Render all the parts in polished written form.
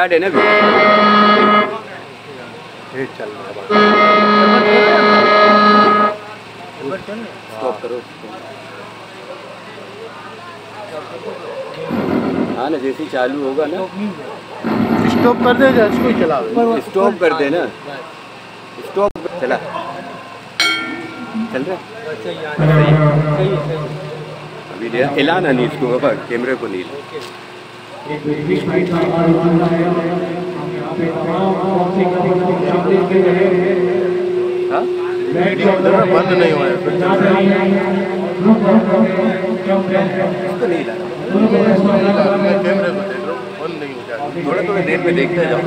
Start है ना अभी। चल रहा है, स्टॉप करो। हाँ ना, जैसे ही चालू होगा ना स्टॉप कर दे, इसको ही चला स्टॉप कर देना। स्टॉप चला, चल रहा अभी हिलाना नहीं इसको, बाबा कैमरे को नहीं। हाँ बंद नहीं हुआ है, इसको नहीं हिलाना, कैमरे को देख लो, बंद नहीं हो जाएगा। थोड़ा थोड़ा देर में देखते जाओ।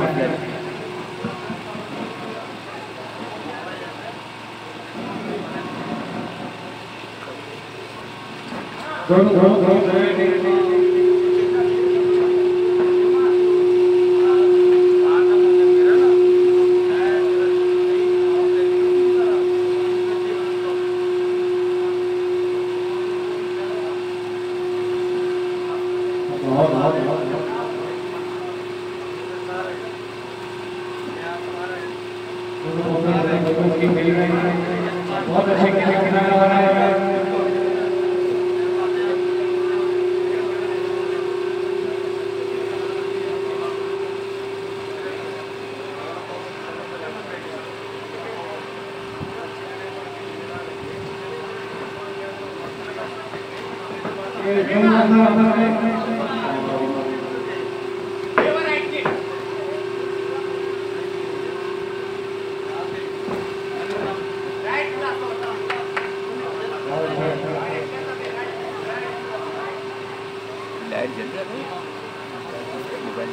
बहुत अच्छे किनारा बनाया है। लाइट जल रहा है मोबाइल।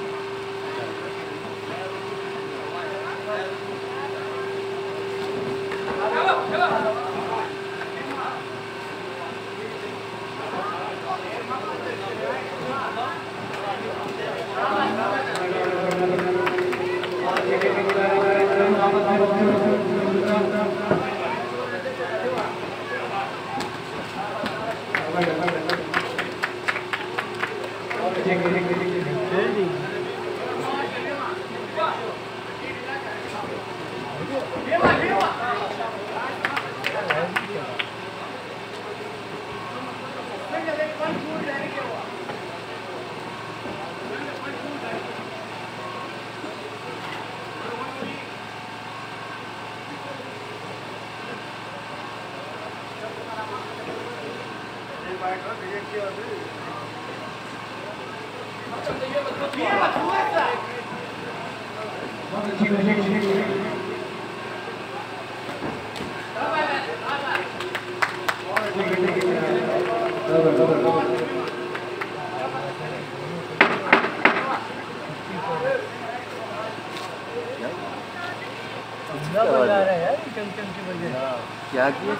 क्या किया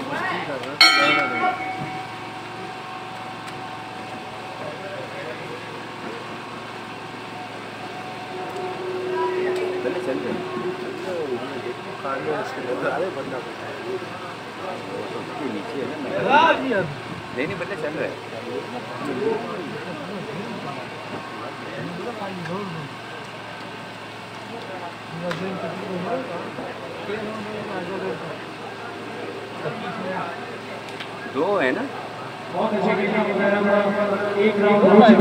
पहले चल रहे नीचे है ना, नहीं पहले चल रहा है। दो है ना, बहुत अच्छे एक राउंड अच्छी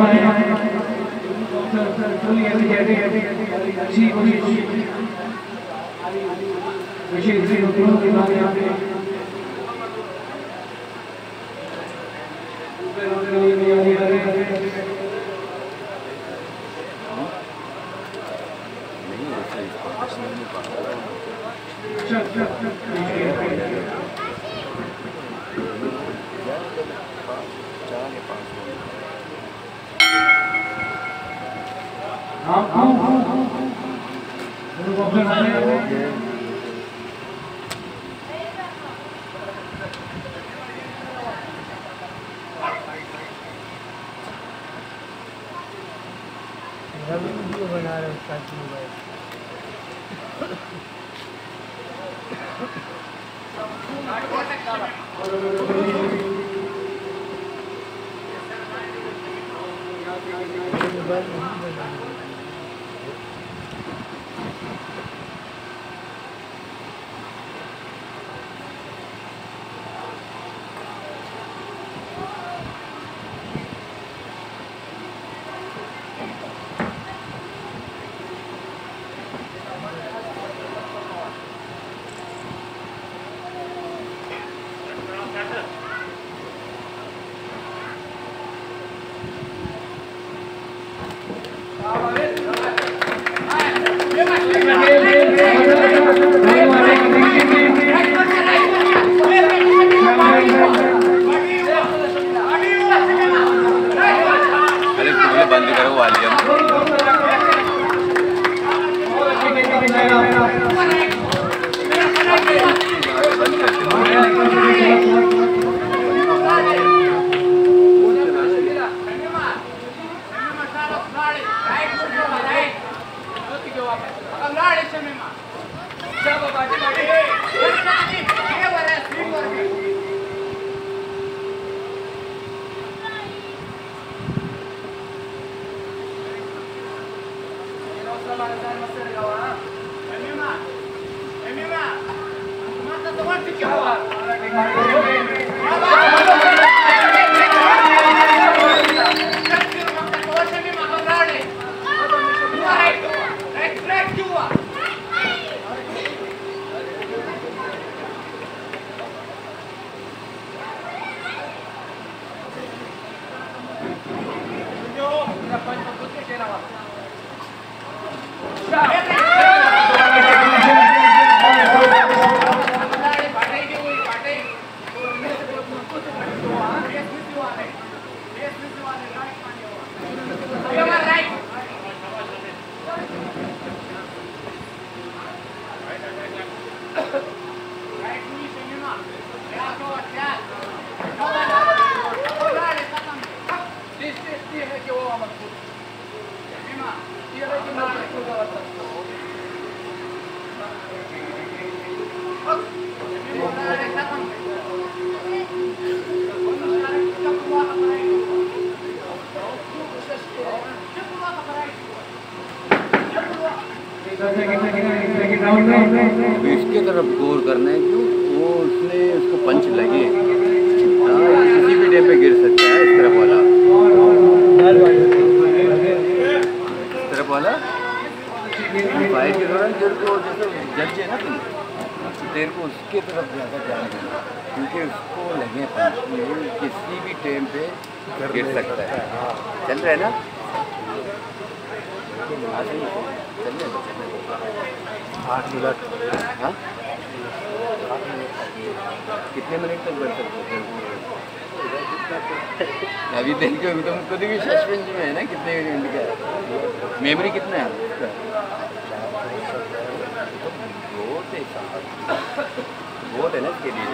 बना रहे उसका मोबाइल बंद करो वॉल्यूम। इसके तरफ गौर करना है क्यों वो उसने उसको पंच लगे किसी भी डे पे गिर सकता है। इस तरफ वाला फाइट के दौरान तेरे को जैसे जज है ना तुम तेरे को उसके तरफ ज़्यादा ध्यान देना क्योंकि उसको लगे पंच किसी भी टाइम पे गिर सकता है। चल रहा है ना? चल रहे 8 मिनट। हाँ कितने मिनट तक बढ़ सकते हैं? अभी देखो तुम खुद भी सस्पेंस में है ना कितने मिनट का मेमोरी कितना है उसका? बहुत है ना इसके लिए।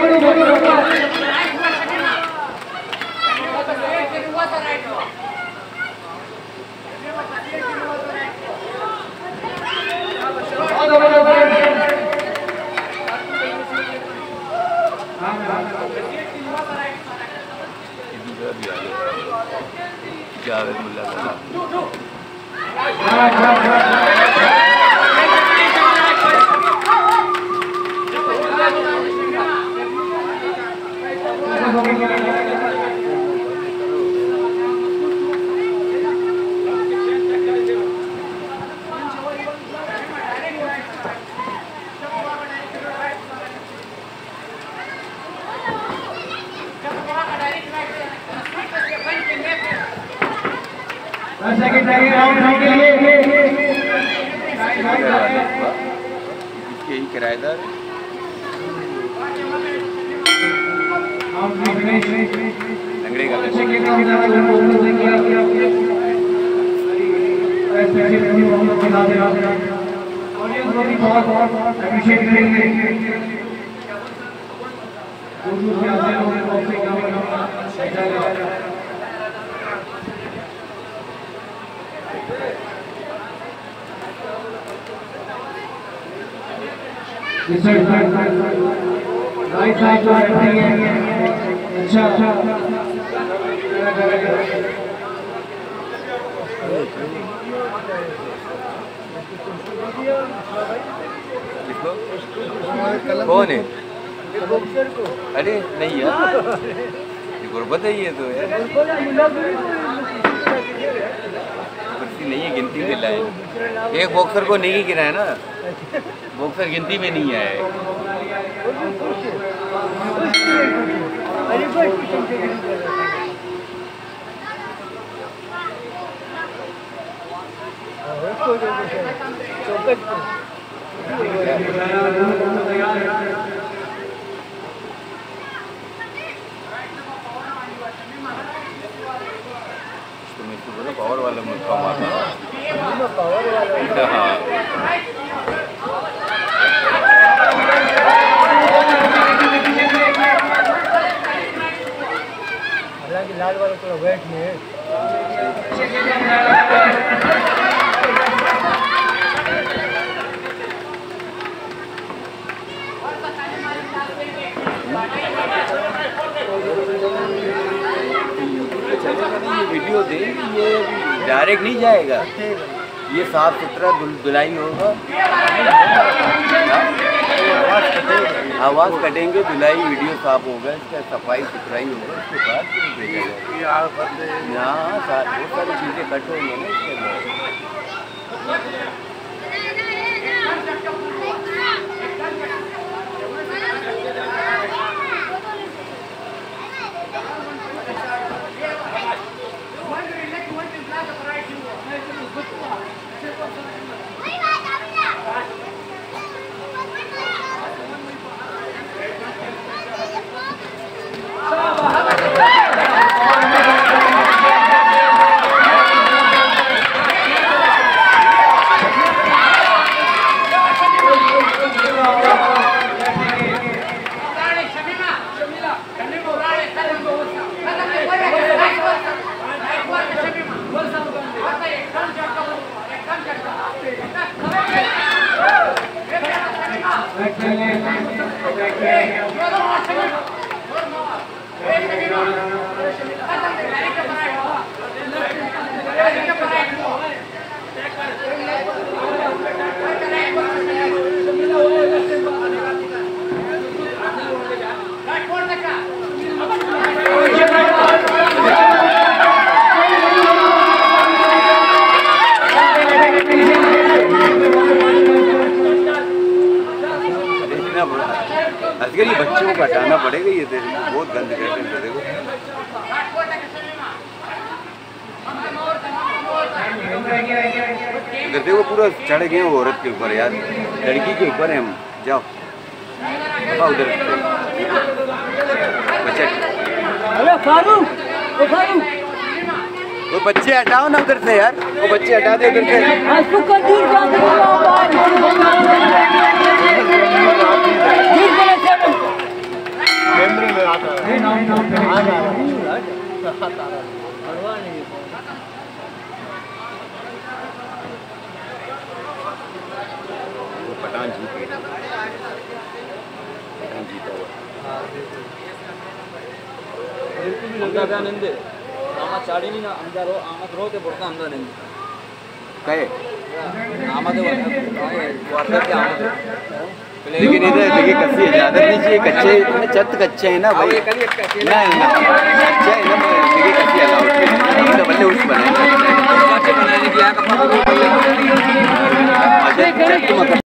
जावेद मुल्ला इसके ही किराएदार लंगड़े का राइट साइड जो है अच्छा कौन है? अरे नहीं यार, ये गुर्बत है ये तो यार, कुर्सी नहीं है, गिनती में लाए। एक बॉक्सर को नहीं गिरा है ना, बॉक्सर गिनती में नहीं आया है। पावर वाला मुल्का मारना पावर वाला हालांकि लाल वाला थोड़ा वेट में है। वीडियो दे, ये डायरेक्ट नहीं जाएगा, ये साफ सुथरा धुलाई होगा, आवाज़ कटेंगे, धुलाई वीडियो साफ होगा, इसका सफाई सुथराई होगा, उसके बाद भेजा जाएगा। यहाँ बहुत सारी चीज़ें कट होंगी ना इसके अंदर। असगर ये बच्चों को हटाना पड़ेगा, ये बहुत गंद करते हैं। देखो देखो पूरा चढ़ गए वो औरत के ऊपर यार, लड़की के ऊपर है हम। जाओ उधर बच्चा, अरे फारूक, वो बच्चे हटाओ ना उधर से यार, वो बच्चे हटा दे उधर से। जीता हुआ ಅಂದಾನಿಂದ ಆಮ ಚಾಡಿನಿ ಅಂದಾರೋ ಆಮದ ರೋತೆ ಬಡ್ಕ ಅಂದಾನಿಂದ कहे ಆಮದ ವರ್ಗಕ್ಕೆ ಆಮದ लेकिन इधर देखिए कच्ची है, ज़्यादा नहीं चाहिए, कच्चे छत कच्चे हैं ना भाई, ना अच्छा है ना, देखिए कच्ची अलाउड बल्ले उस बनाए बनाने की